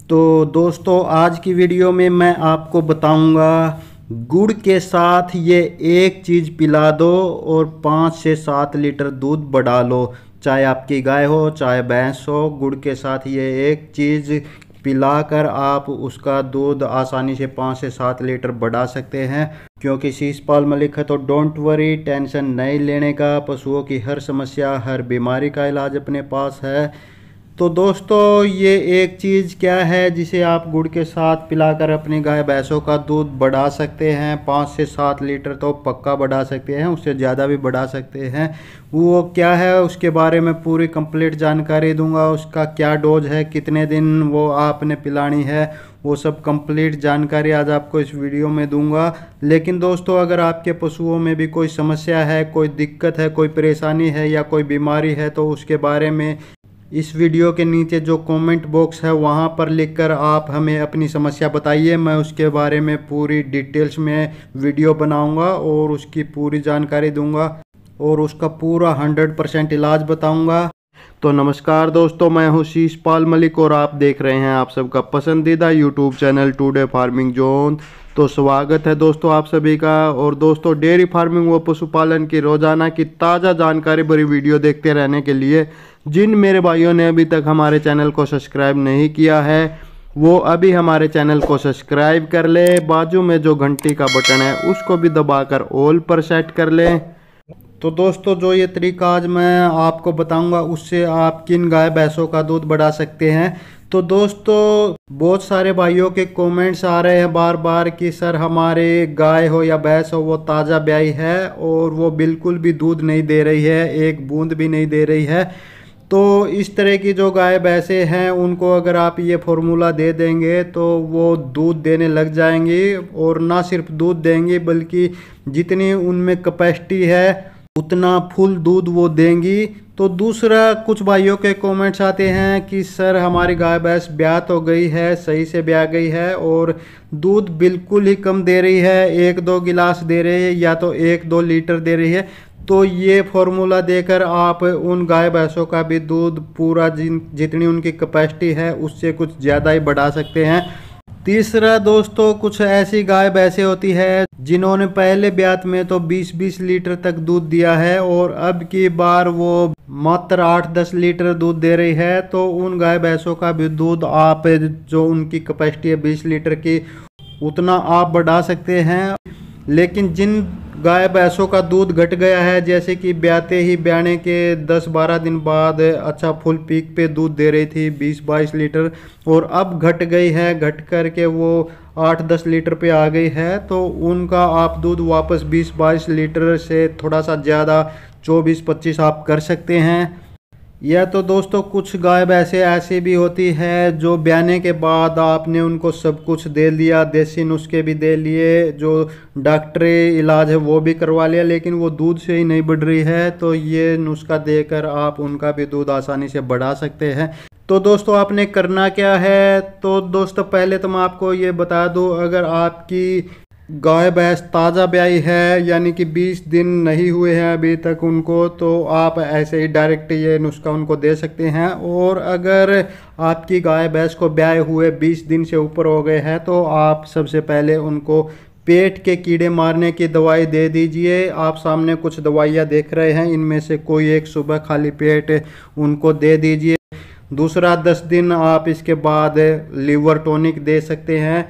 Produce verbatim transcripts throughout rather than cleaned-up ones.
तो दोस्तों आज की वीडियो में मैं आपको बताऊंगा गुड़ के साथ ये एक चीज़ पिला दो और पाँच से सात लीटर दूध बढ़ा लो। चाहे आपकी गाय हो चाहे भैंस हो, गुड़ के साथ ये एक चीज़ पिलाकर आप उसका दूध आसानी से पाँच से सात लीटर बढ़ा सकते हैं। क्योंकि शीशपाल मलिक है तो डोंट वरी, टेंशन नहीं लेने का। पशुओं की हर समस्या हर बीमारी का इलाज अपने पास है। तो दोस्तों ये एक चीज़ क्या है जिसे आप गुड़ के साथ पिलाकर अपनी गाय भैंसों का दूध बढ़ा सकते हैं। पाँच से सात लीटर तो पक्का बढ़ा सकते हैं, उससे ज़्यादा भी बढ़ा सकते हैं। वो क्या है उसके बारे में पूरी कंप्लीट जानकारी दूंगा। उसका क्या डोज है, कितने दिन वो आपने पिलानी है, वो सब कंप्लीट जानकारी आज आपको इस वीडियो में दूंगा। लेकिन दोस्तों अगर आपके पशुओं में भी कोई समस्या है, कोई दिक्कत है, कोई परेशानी है या कोई बीमारी है तो उसके बारे में इस वीडियो के नीचे जो कमेंट बॉक्स है वहां पर लिखकर आप हमें अपनी समस्या बताइए। मैं उसके बारे में पूरी डिटेल्स में वीडियो बनाऊंगा और उसकी पूरी जानकारी दूंगा और उसका पूरा हंड्रेड परसेंट इलाज बताऊंगा। तो नमस्कार दोस्तों, मैं हूं शीशपाल मलिक और आप देख रहे हैं आप सबका पसंदीदा YouTube channel today farming zone. तो स्वागत है दोस्तों आप सभी का। और दोस्तों डेयरी फार्मिंग व पशुपालन की रोजाना की ताज़ा जानकारी भरी वीडियो देखते रहने के लिए जिन मेरे भाइयों ने अभी तक हमारे चैनल को सब्सक्राइब नहीं किया है वो अभी हमारे चैनल को सब्सक्राइब कर ले। बाजू में जो घंटी का बटन है उसको भी दबाकर ऑल पर सेट कर लें। तो दोस्तों जो ये तरीका आज मैं आपको बताऊंगा उससे आप किन गाय भैंसों का दूध बढ़ा सकते हैं। तो दोस्तों बहुत सारे भाइयों के कमेंट्स आ रहे हैं बार बार कि सर हमारे गाय हो या भैंस हो वो ताज़ा ब्याई है और वो बिल्कुल भी दूध नहीं दे रही है, एक बूंद भी नहीं दे रही है। तो इस तरह की जो गाय भैंसे हैं उनको अगर आप ये फॉर्मूला दे देंगे तो वो दूध देने लग जाएंगी और ना सिर्फ दूध देंगी बल्कि जितनी उनमें कैपेसिटी है उतना फुल दूध वो देंगी। तो दूसरा कुछ भाइयों के कमेंट्स आते हैं कि सर हमारी गाय भैंस ब्याह तो गई है, सही से ब्याह गई है और दूध बिल्कुल ही कम दे रही है, एक दो गिलास दे रही है या तो एक दो लीटर दे रही है। तो ये फॉर्मूला देकर आप उन गाय भैंसों का भी दूध पूरा जिन जितनी उनकी कैपेसिटी है उससे कुछ ज़्यादा ही बढ़ा सकते हैं। तीसरा दोस्तों कुछ ऐसी गाय भैंसें होती है जिन्होंने पहले ब्यात में तो बीस बीस लीटर तक दूध दिया है और अब की बार वो मात्र आठ दस लीटर दूध दे रही है। तो उन गाय भैंसों का भी दूध आप जो उनकी कैपेसिटी है बीस लीटर की उतना आप बढ़ा सकते हैं। लेकिन जिन गाय भैंसों का दूध घट गया है, जैसे कि ब्याते ही ब्याने के दस बारह दिन बाद अच्छा फुल पीक पे दूध दे रही थी बीस बाईस लीटर और अब घट गई है, घट कर के वो आठ दस लीटर पे आ गई है, तो उनका आप दूध वापस बीस बाईस लीटर से थोड़ा सा ज़्यादा चौबीस पच्चीस आप कर सकते हैं। या तो दोस्तों कुछ गाय भैंसें ऐसी भी होती है जो ब्याने के बाद आपने उनको सब कुछ दे दिया, देसी नुस्खे भी दे लिए, जो डॉक्टरी इलाज है वो भी करवा लिया, लेकिन वो दूध से ही नहीं बढ़ रही है। तो ये नुस्खा देकर आप उनका भी दूध आसानी से बढ़ा सकते हैं। तो दोस्तों आपने करना क्या है, तो दोस्तों पहले तो मैं आपको ये बता दूं, अगर आपकी गाय भैंस ताज़ा ब्याई है यानी कि बीस दिन नहीं हुए हैं अभी तक उनको, तो आप ऐसे ही डायरेक्ट ये नुस्खा उनको दे सकते हैं। और अगर आपकी गाय भैंस को ब्याए हुए बीस दिन से ऊपर हो गए हैं तो आप सबसे पहले उनको पेट के कीड़े मारने की दवाई दे दीजिए। आप सामने कुछ दवाइयाँ देख रहे हैं, इनमें से कोई एक सुबह खाली पेट उनको दे दीजिए। दूसरा दस दिन आप इसके बाद लीवर टॉनिक दे सकते हैं।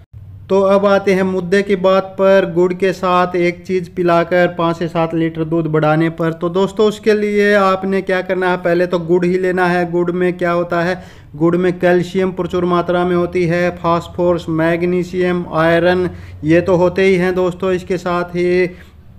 तो अब आते हैं मुद्दे की बात पर, गुड़ के साथ एक चीज़ पिलाकर पाँच से सात लीटर दूध बढ़ाने पर। तो दोस्तों उसके लिए आपने क्या करना है, पहले तो गुड़ ही लेना है। गुड़ में क्या होता है, गुड़ में कैल्शियम प्रचुर मात्रा में होती है, फास्फोरस, मैग्नीशियम, आयरन ये तो होते ही हैं दोस्तों। इसके साथ ही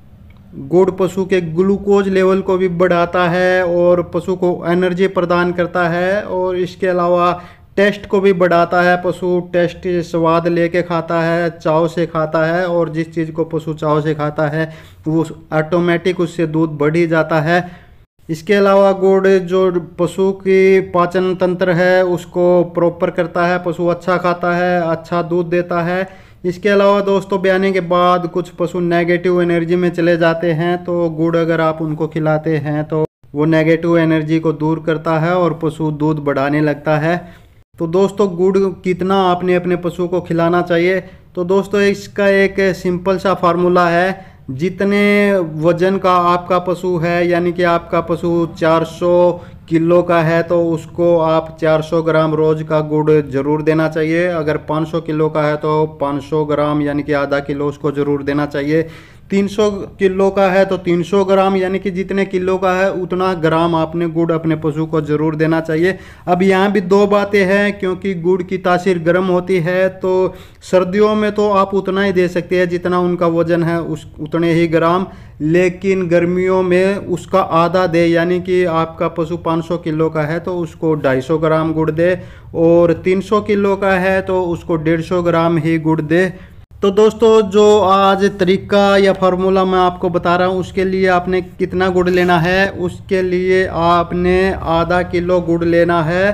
गुड़ पशु के ग्लूकोज लेवल को भी बढ़ाता है और पशु को एनर्जी प्रदान करता है और इसके अलावा टेस्ट को भी बढ़ाता है। पशु टेस्ट स्वाद लेके खाता है, चाव से खाता है और जिस चीज़ को पशु चाव से खाता है वो ऑटोमेटिक उससे दूध बढ़ ही जाता है। इसके अलावा गुड़ जो पशु की पाचन तंत्र है उसको प्रॉपर करता है, पशु अच्छा खाता है, अच्छा दूध देता है। इसके अलावा दोस्तों ब्याने के बाद कुछ पशु नेगेटिव एनर्जी में चले जाते हैं, तो गुड़ अगर आप उनको खिलाते हैं तो वो नेगेटिव एनर्जी को दूर करता है और पशु दूध बढ़ाने लगता है। तो दोस्तों गुड़ कितना आपने अपने पशु को खिलाना चाहिए, तो दोस्तों इसका एक सिंपल सा फार्मूला है। जितने वजन का आपका पशु है, यानी कि आपका पशु चार सौ किलो का है तो उसको आप चार सौ ग्राम रोज का गुड़ जरूर देना चाहिए। अगर पाँच सौ किलो का है तो पाँच सौ ग्राम यानी कि आधा किलो उसको जरूर देना चाहिए। तीन सौ किलो का है तो तीन सौ ग्राम यानी कि जितने किलो का है उतना ग्राम आपने गुड़ अपने पशु को जरूर देना चाहिए। अब यहाँ भी दो बातें हैं, क्योंकि गुड़ की तासीर गर्म होती है तो सर्दियों में तो आप उतना ही दे सकते हैं जितना उनका वजन है, उस उतने ही ग्राम, लेकिन गर्मियों में उसका आधा दे, यानी कि आपका पशु पाँच सौ किलो का है तो उसको ढाई सौ ग्राम गुड़ दे, और तीन सौ किलो का है तो उसको डेढ़ सौ ग्राम ही गुड़ दे। तो दोस्तों जो आज तरीका या फार्मूला मैं आपको बता रहा हूँ उसके लिए आपने कितना गुड़ लेना है, उसके लिए आपने आधा किलो गुड़ लेना है।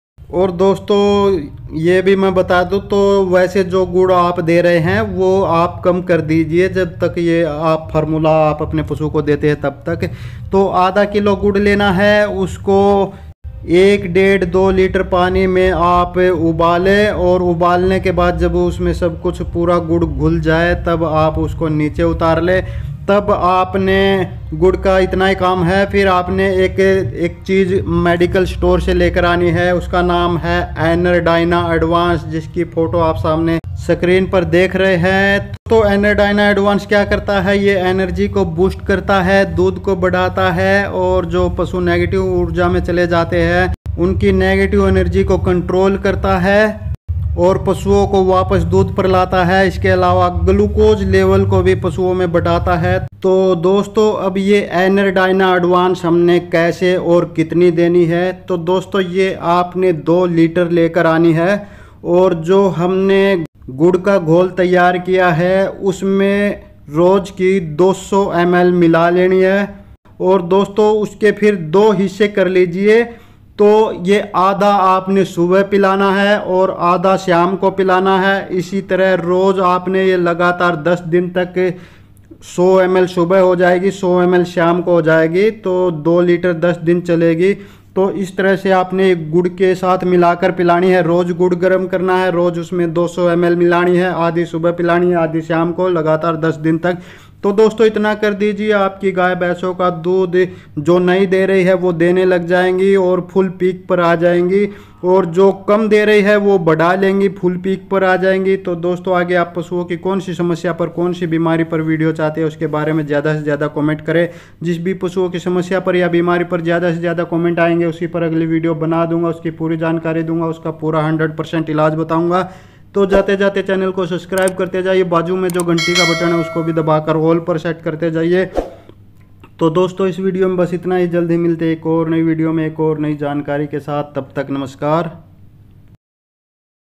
और दोस्तों ये भी मैं बता दूँ तो वैसे जो गुड़ आप दे रहे हैं वो आप कम कर दीजिए जब तक ये आप फार्मूला आप अपने पशु को देते हैं तब तक। तो आधा किलो गुड़ लेना है, उसको एक डेढ़ दो लीटर पानी में आप उबालें, और उबालने के बाद जब उसमें सब कुछ पूरा गुड़ घुल जाए तब आप उसको नीचे उतार लें। तब आपने गुड़ का इतना ही काम है। फिर आपने एक एक चीज़ मेडिकल स्टोर से लेकर आनी है, उसका नाम है एनरडाइना एडवांस, जिसकी फ़ोटो आप सामने स्क्रीन पर देख रहे हैं। तो एनरडाइना एडवांस क्या करता है, ये एनर्जी को बूस्ट करता है, दूध को बढ़ाता है, और जो पशु नेगेटिव ऊर्जा में चले जाते हैं उनकी नेगेटिव एनर्जी को कंट्रोल करता है और पशुओं को वापस दूध पर लाता है। इसके अलावा ग्लूकोज लेवल को भी पशुओं में बढ़ाता है। तो दोस्तों अब ये एनरडाइना एडवांस हमने कैसे और कितनी देनी है, तो दोस्तों ये आपने दो लीटर लेकर आनी है, और जो हमने गुड़ का घोल तैयार किया है उसमें रोज की दो सौ एम एल मिला लेनी है। और दोस्तों उसके फिर दो हिस्से कर लीजिए, तो ये आधा आपने सुबह पिलाना है और आधा शाम को पिलाना है। इसी तरह रोज़ आपने ये लगातार दस दिन तक सौ एम एल सुबह हो जाएगी, सौ एम एल शाम को हो जाएगी, तो दो लीटर दस दिन चलेगी। तो इस तरह से आपने गुड़ के साथ मिलाकर पिलानी है। रोज़ गुड़ गर्म करना है, रोज़ उसमें दो सौ एम एल मिलानी है, आधी सुबह पिलानी है आधी शाम को, लगातार दस दिन तक। तो दोस्तों इतना कर दीजिए, आपकी गाय भैंसों का दूध जो नहीं दे रही है वो देने लग जाएंगी और फुल पीक पर आ जाएंगी, और जो कम दे रही है वो बढ़ा लेंगी, फुल पीक पर आ जाएंगी। तो दोस्तों आगे आप पशुओं की कौन सी समस्या पर, कौन सी बीमारी पर वीडियो चाहते हैं उसके बारे में ज़्यादा से ज़्यादा कमेंट करें। जिस भी पशुओं की समस्या पर या बीमारी पर ज़्यादा से ज़्यादा कमेंट आएंगे उसी पर अगली वीडियो बना दूंगा, उसकी पूरी जानकारी दूंगा, उसका पूरा हंड्रेड परसेंट इलाज बताऊँगा। तो जाते जाते चैनल को सब्सक्राइब करते जाइए, बाजू में जो घंटी का बटन है उसको भी दबाकर ऑल पर सेट करते जाइए। तो दोस्तों इस वीडियो में बस इतना ही, जल्द ही मिलते हैं एक और नई वीडियो में एक और नई जानकारी के साथ। तब तक नमस्कार।